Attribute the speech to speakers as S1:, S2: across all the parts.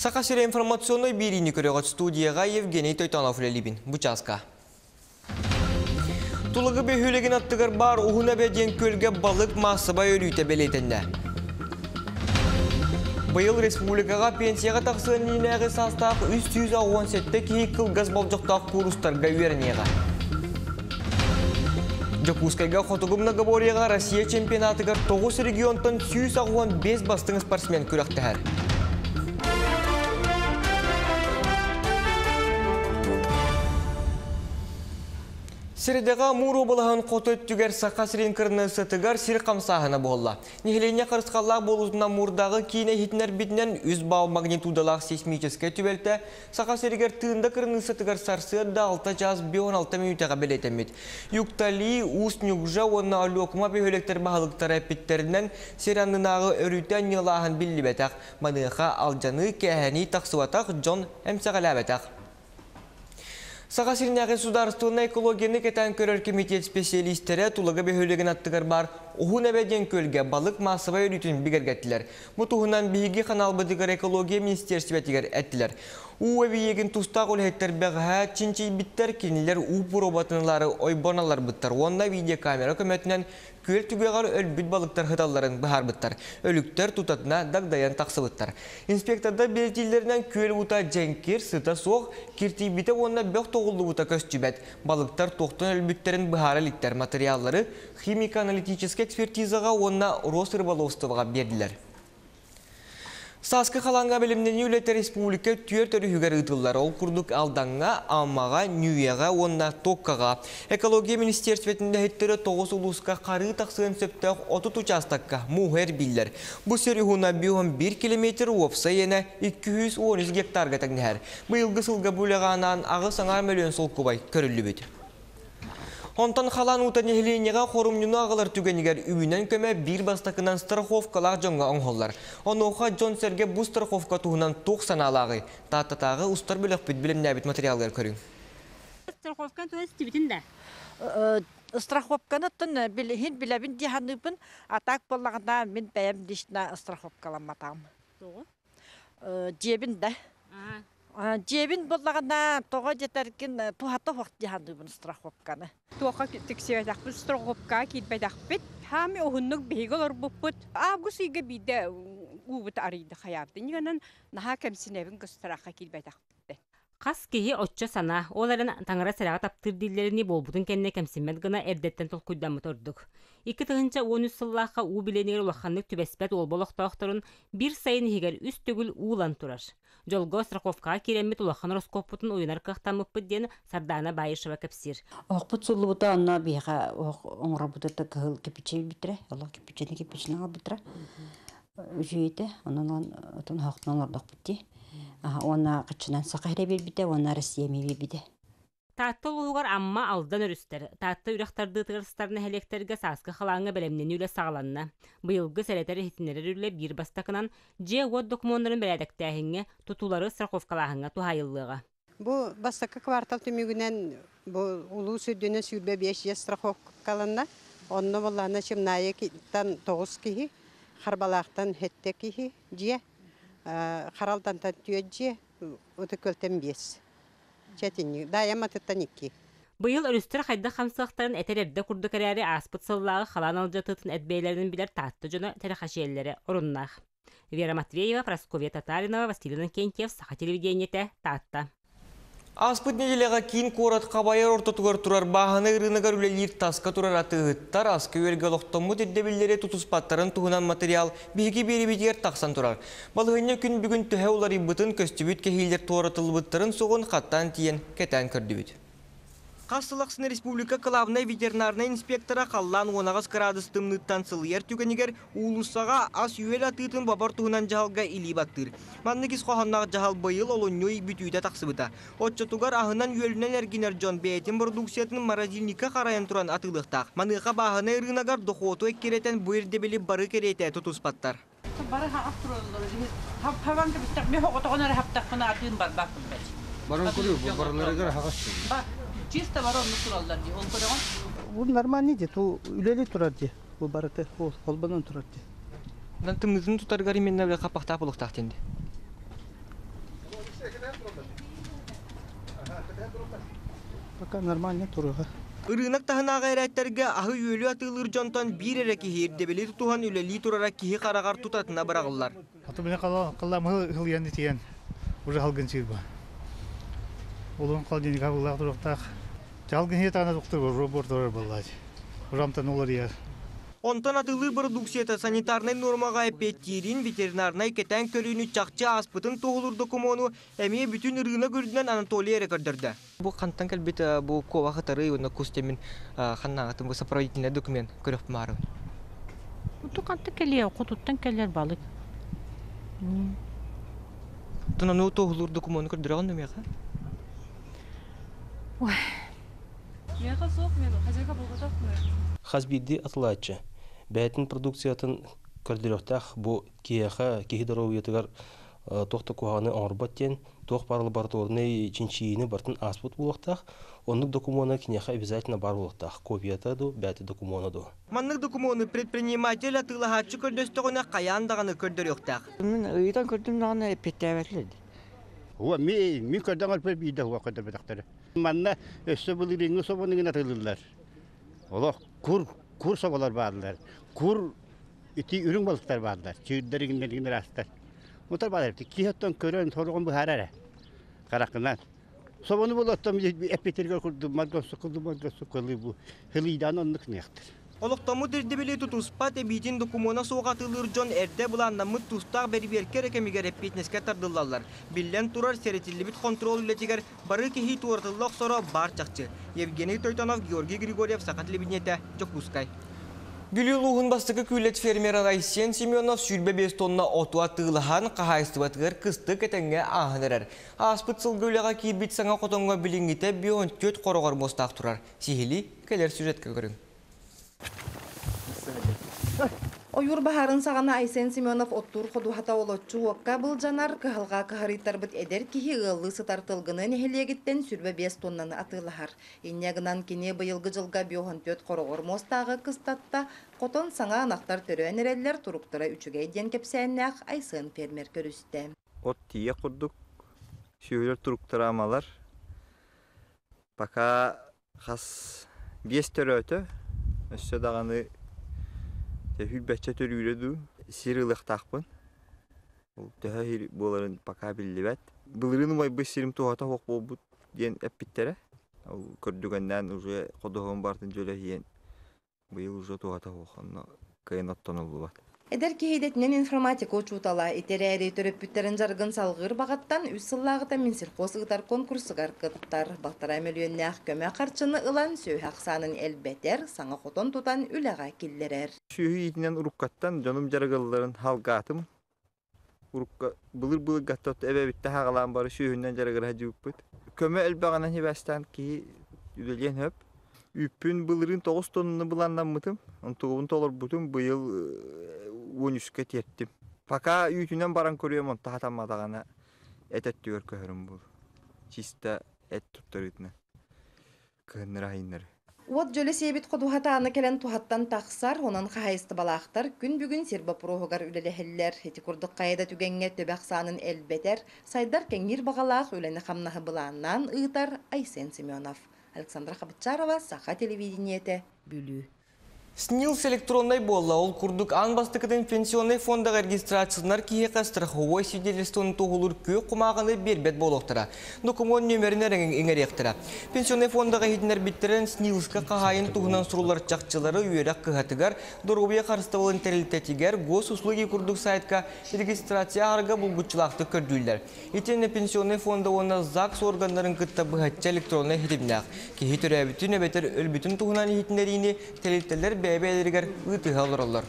S1: Саақашыра информационной бирини көрөгөт студияға Евгений Тойтанов лелибин. Бучаска. Тулығы бөхілеген аттығыр бар ұғына бәден көлге балық масыбай өлүйті белетінді. Бұйыл республикаға пенсияға тақсын нейнәғі састақ 317 кейік қылғыз болжықтақ курустарға үйерінеға. Жокускайға қотығымна ғаборияға Россия чемпионатығыр 9 регионтын 115 бастың спортсмен күріқті әр. Сирдеға мұру болағын қоты өттігер Саақашырын кіріні сытығар сир қамсағына болла. Нехелене қырысқаллақ болуызына мұрдағы кейіне хитінер бітінен үз бау магнитудалақ сейсмическе түбелті Саақашырығар тыында кіріні сытығар сарсырда 6 жаз 5-16 минутаға белетемет. Юктали, ұс нүгжа, онына олы оқыма бөхелектер бағылықтары әпеттерінен сираннынағы өрітен нелағын білі бәтақ. Маныға алжаны кәхәні тақсуатақ Джон әмсағала бәтақ. Саақашырын государственный экологияны кетен көрер комитет специалисттері тулығы бөхөлеген аттығыр бар ұғын әбәден көлге балық масыбай өрітін бігергеттілер. Мұтуғынан бігі қаналбыдығыр экология министерсветігер әттілер. Уәбі егін тұстақ олхеттер бәғіға чинчи біттер кенілер ұпы роботынлары ойбоналар бұттар. Онна видеокамера көмәтінен көл түгеғар өлбіт балықтар хыталарын бұхар бұттар. Өліктер тұтатына дағдаян тақсы бұттар. Инспекторда белтилерінен көл ұта жәңкер, сыта соқ, кирти біті онна бәқ тоғылды ұта көстүбәт. Балықтар тоқтын өлбіттерін бұхары литтер материаллары химико-аналитический экспертизаға онна Росрыболовствоға берділер. Саскы қаланға білімдені үлетті республика түйер түрі хүгер ұтылар. Ол күрдік алданға, амаға, нүйеға, онна тоққаға. Экология министерсветінде хеттері 9 ұлысқа қары тақсығын сөптіғ 30 участаққа мұғыр білдер. Бұл сөрі ғуна 1 километр опса ені 213 гектарға тәңнәр. Бұйылғы сылға бөліғанан ағы саңар мөлен сол көбай көрілі беді. Онтан қалан ұтан ехленеға қорымнуны ағылар түгенігер үйінен көмі бір бастақынан страховкалар жоңға оңғолар. Оны оға Джон Серге бұл страховка туғынан 90 алағы. Таттатағы ұстар бөлік бүт білім нәбіт материалдар көрің.
S2: Страховкан туыз тибітінде?
S3: Страховканы түн біләбін диханыбын атақ болағына мен бәйім дешіна страховкаламатағым. Жебін да. Жебін болағына тоға жетерген туғаты хоқ диханыбын страховканы.
S2: Туға тексеветақпын страховка кетбәдақпет. Хами оғынның бейгіл орбұппыт. Август еге бейді ұбыт арыйды қаябды. Негенен наға кәмсінебін күстірақа кетбәдақпетті. Қас кейі отча сана, оларын таңыра сәраға таптыр дейлеріне болбудың кәнне кәмсінмәд гына әрдеттен тұл құйдамы тұрдық. 2 тығынша 13 сыллаққа у біленегер олаққанлық түбәспәт ол болықтақтырын бір сайын егер үст түгіл уылан тұрар. Жолго страховкаға керемет олаққан роскоппытын ойынар қақтамыппыт дені сардана байышыва кәпсір.
S4: Оқпыт сұлы бұта анна бейға оңыра бұдырды кығыл кепечей бітірі, олақ кепечені алып бітірі. Жүйеті, онан хақтынан ордақ бітті. Ona qıçınan saqayra berbide, ona Rusiyami berbide.
S2: Taatlı uluğar amma aldan örüstер. Taatlı ürəxtardığı tığırstarını hələklərgə saskı xalağına bələmneni ülə sağlanına. Bıyılgı sələtəri hitinləri ülə bir bastakınan G-Word dokumonların bələdəktəyinə tutuları straxovkalağına tuhayıllığa.
S5: Bu bastakı kvartal tümügünən bu ulu sürdüğünün sürbe 5 yaz straxovkalanda. Onunla bollağına şimnaya kitten 9 kihi, xarbalaqtan hette kihi, ciye. Харалдан түйеджи, оты көлтен бес. Чәтінні, дайама тұттан 2.
S2: Бұйыл өрістер қайда қамсылықтарын әтерерді күрді кәрәрі аспыт сыллағы қалан алжатытын әдбейлердің білер татты жөні тәріқашиелері орыннақ. Вера Матвеева, Прасковья Татаринова, Василина Кентьев, Саха телевидениеті татты.
S1: Аспыт неделеға кейін қорат қабайыр ортатығыр тұрар бағаны ұрынығар үлелер тасқа тұрар атығыттар асқы өрге лоқтамы дедебілері тұтыспаттарын тұғынан материал бейге бері бетер тақсан тұрар. Балығыне күн бүгін түхе олар бұтын көстібіт кехейлер торатылы бұттарын соғын қаттан тиен кәтән көрді бүт. Қастылықсыны республика қалабына ветеринарны инспектора қаллан 10 градустың нүттан сылыер түгенігер улысаға ас үйел атытын бабар туғынан жағалға илі баттыр. Манныкис қоғаннағы жағал бұйыл олынной бүтүйді тақсыбыта. Отчатугар ahынан үйелінен әргенер Джон Бейтін продукциятын маразилника қарайын тұран атылықтақ. Маныға бағына ұрынағар доқуату әккеретен бұйыр дебелі бары кереті тұтыспаттар.
S6: Бары хақ тұрылыр. Хаванды біттақ, мен оғытығынары хаптаққына атын бар бақын бәді.
S7: Барын көрі, барыларығар хағаш.
S6: Чисто воронны туралдар ди. Ол көрөгөн.
S7: Бул нормальный ди. Ту үлеле турар ди. Бул барыты колбанан турар ди.
S1: Нантымызын тутаргар именне биле капакта булуктак тенди.
S7: Пока нормально туруга.
S1: Ирынак тахына гайрәттерге ахы үөлü атылыр жонтон бир эреки хирдебели тухан үлели турара кихи карагар тутатына барагылар.
S8: Аты мене каллам хыл янды тиен. Уже халгын сирба. Олон калдын кабылак туруктак. Жалгын хетана доктор роботор баллаж. Урамтан олар я.
S1: Онтан атылы продукцията санитарный нормага эпеттерин ветеринарный кетен көрүүнү чакчы аспытын тоолур документу эми бүтүн ырына көрдүнөн Анатолий рекордерде. Бу кантан келбит бу кова хатары уна кустемин ханнагатын бу сопроводительный документ көрөп мары.
S3: Уту канты келе, кутуттан келер балык.
S1: Тунану тоолур документ көрдүрөгөн немега?
S3: Ой.
S2: Мега соқ мен хазяйка болготокмун.
S9: Хазбиди атлачы. Бәтин продукциятын көрдүрөктах бу кияха кихидоровиятыгар тохта куганы орбаттен тох барлы барторны чинчиини бартын аспут булактах онны документа киняха обязательно бар булактах копията ду бәти документа ду.
S1: Маннык документы предприниматель атылахачы көрдөстөгөнө каяндаганы көрдүрөктах.
S3: Мен ыйдан көрдүм наны петтебетлед.
S10: Huwa mi kadang alper bida huwa kadang bedaktare. Manna sebeli ringu soboni ngina tılırlar. Allah kur sobalar bağlılar. Kur iti ürün balıklar bağlılar. Çığırları ginler astar. Mutar bağlılar. Kihattan kören torun bu harare. Karakından. Sobonu bulattam epeterger kurdu madgan sokuldu bu. Hilidan onluk neyaktır.
S1: Олоқтаму дердебеле тутуспат эбитин документа соғатылыр жон эрде буланнамыт тустақ берберке рекемигер эппетнеске тардылалар. Биллен турар серетилибит контрол үлетигер бары кехи туартыллақ сора бар чақчы. Евгений Тойтонов, Георгий Григорьев, Сақатлебинете, Чокускай. Гүлі бастығы күлет фермері Айсен Семенов сүрбе 5 тонна отуа тығылыған қағайыстыбатығыр кысты кетенге ағынырар. Аспыт сылгөліға кейбіт саңа қотонға білінгіте бион төт қорығар мостақ тұрар. Сихили келер сюжетке көрің.
S11: Oyur baharın sağana Aysen Semyonov ottur xodu hata olotçu okka buljanar kıhalga kıharittarbıt eder kihi ığıllı sıtartılgını nehelegitten sürbe 5 tonnanı atılahar. İnyagınan kine bıyılgı jılga biohon töt korogor mostağı kıstatta qoton sağa anaktar törön ereller turuktura üçüge edyen kepsennaq Aysen fermer körüste.
S12: Ot tiye kurduk. Şöyle turuktura amalar. Baka has 5 törötü. Össe dağını hübbetçe törüydü. Sirılık takpın. Daha boların baka billivet. Bılırını may bu sirim tuhata hok bu diyen epittere. Kördügenden ucu kodoğun bartın jöle hiyen. Bu yıl ucu tuhata hok. Kayınattan oldu bat.
S11: Eder ki heydetten informatik uçutala itereri töröpütlerin jargın salgır bağattan üç sılağıta minsilkos ıtar konkursugar kıdıktar. Baltara milyonnak köme karçını ılan söy aksanın elbeter sana koton tutan ülega killerer.
S12: Şühü yitinden urukkattan canım jargılların halgatım. Urukka bılır gattat eve bitti hağalan barı şühünden jargır hacıp bit. Köme elbağanan hibastan ki üdeleyen höp. Üpün bılırın 9 tonunu bulandan mıtım. Ontuğun tolur butum bu yıl 13'e terttim. Paka yütünden baran koruyorum on tahatammadağına et diyor köhürüm bu. Çiste et tutturuyduğuna. Kıhınları hayınları.
S11: Uat jöle sebit kodu hatağını kelen tuhattan taqsar, onan qahayısты balaqtar, gün bugün serba prohogar üleleheller, heti kurduk qayada tügenge töbaqsanın elbeter, saydar kengir bağalaq üleni xamnahı bulannan ııtar Aysen Semyonov. Александра Хабытчарова, Саха телевидениете, Бюлю.
S1: СНИЛС электронный болла, ол курдук анбастыкытын пенсионный фондага регистрациялар киека страховой свидетельствоны тоғылыр көк құмағыны бербет болуқтыра. Документ нөмерінер еңеректіра. Пенсионный фондага хитінер біттерін СНИЛСка қағайын туғынан сұрулар чақчылары үйерек қығатыгар, дұрғыбия қарыстауылын тәрілтетігер гос услуги курдук сайтка регистрация арга бұлгутчылақты көрдүйлер. Итені пенсионный фонда оны ЗАГС органдарын кытта бұхатча электронный хитімнақ. Кехи түрәбітін өбетер өлбітін туғынан хитінеріні тәрілтелер бәбәлергер үтіға олыралар.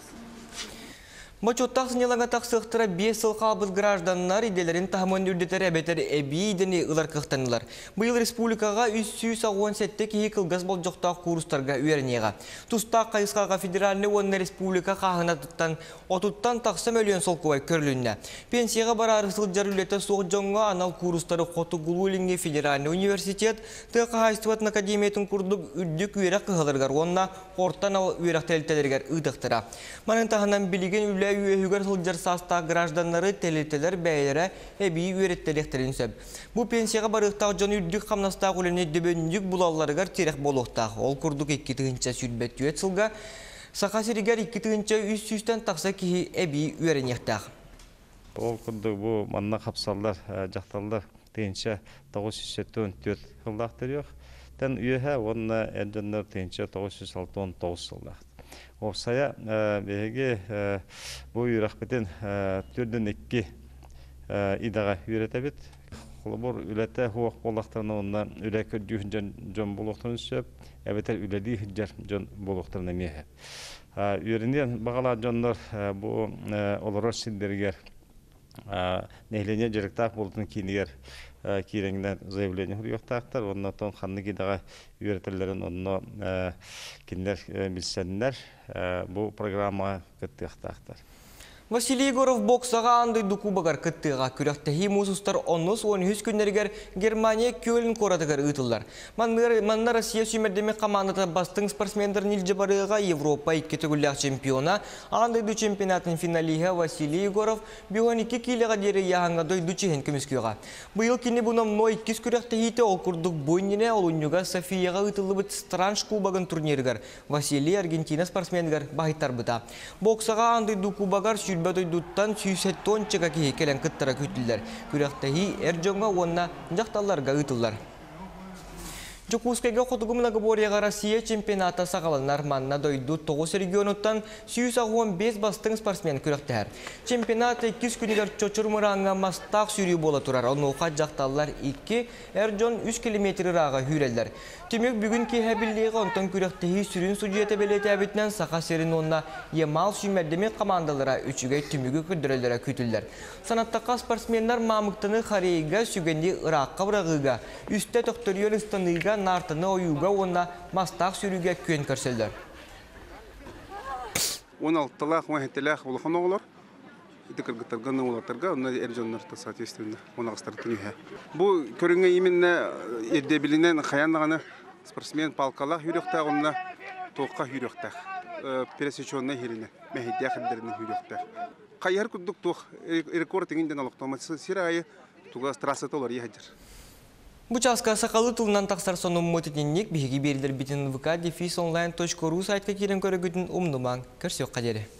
S1: Мачоттақ сынелаңа тақсықтыра 5 сыл қабыз гражданлар иделерін тахман үрдетер әбетер әбейдені ұлар қықтанылар. Бұйыл республикаға 317 кейі қылғыз бол жоқтақ курстарға үйерінеға. Тұстақ қайысқаға федеральны онына республика қағынатыттан отуттан тақсы мөлен сол көй көрлінне. Пенсияға бар арысыл жар үлеті соқ жоңға анал курстары қоты Гулулинге федеральны университет тұқы хайстыватын академиятын күрдік үрдік үйерек қығылырғар. Онына ортан ал үйерек тәлтелергер ұйдықтыра. Манын тағынан білеген үлі үлеле үйегер сылжар саста гражданлары телетелер бәйлері әбей үйреттеліктерін сөп. Бұл пенсияға барықтағы жон үрдік қамнастағы үліне дөбөндік бұлаларығар терек болуқтағы. Ол күрдік 2 тығынша сүрбет үйет сылға, сақа серігер 2 тығынша үст-үстен тақса кейі әбей үйренектағы.
S13: Ол күрдік бұл манна қапсалдар, жақталдар тығынша 974 қылдақтыр ең. Тән үйеге онына әнжандар тығынша 969 сылдақ. Опсая беге бұл үйрақ бітен түрден 2 идаға үйретәбет. Құлыбыр үләті хуақ болақтарына онына үлә көрдүйін жон болуқтарын сөп, әбетер үләді жар жон болуқтарына меге. Үйерінен бағала жондар бұл оларар сендергер нәйлене жеріктақ болытын кейінігер кейреңден заявление хұрияқтақтар, онына тон қанны кейдаға үйретерлерін онына кендер білсәнлер бұл программа күттіқтақтар.
S1: Василий Егоров боксаға андай дұқубағар күттіға күректәхи мұсыстар 10-13 күннергер Германия көлін қорадығар ұтылдар. Манна Россия сүймердеме командата бастың спортсмендер нилже барыға Европа 2 түгілләқ чемпиона андай ду чемпионатын финалиға Василий Егоров 12 килеға дері яғанға дой дучеген көміскеға. Бұйыл кені бұным но 2 күректәхиті ол күрдік бойнене ол ұнюға Софияға ұтылы бұд Странж кубагын турниргар. Василий Аргентина спортсмендер бағыттар бұта. Боксаға андай дұқубағар Бәді дуттан сүйсеттон чыға кейі келен күттіра күттілдер. Күректәхи әржонға онна жақталарға ұтылдар. Жокускайга хотугумнага борияга Россия чемпионата сағаланар манна дойду 9 регионуттан 115 бастың спортсмен күректәр. Чемпионат 2 күнігер чочурмыраңа мастақ сүрі бола турар. Онуға жақталар 2 әржон 3 километр раға хүрелдер. Түмек бүгін кейхәбілдегі онтан күректәхи сүрін судиеті белеті әбітінен сақа серін онна емал сүймәдеме командалара 3-ге түмігі күрдірелдері күтілдер. Санаттаққа спортсменлар мамықтыны қарейға сүгенде ұраққа бұрағыға, үсті тоқтырыйыр ұстаныға нартыны ойуға онна мастақ сүріге көн көрселдер.
S14: 16-лақ, 17-лақ олықын оғылар. Итекіргіттіргіні олатырға, онна әржонларды соответственно, онағыстар түнеге. Бұл көріңе именно ердебілінен қаянлағаны спортсмен палқалақ үйректақ, онна тоққа үйректақ. Пересеченный херіне, мәхетия қаддерінің үйректақ. Қайыр күдік тоқ рекорд еңінден алықтамасы сирайы туға страсыты олар ехадыр.
S1: Бучаска сақалы тылынан тақсар соның мұтетіннік бейгі берілер бітін vk-online.ru сайтқа керен көрігітін ұмнымаң көрсек қадері.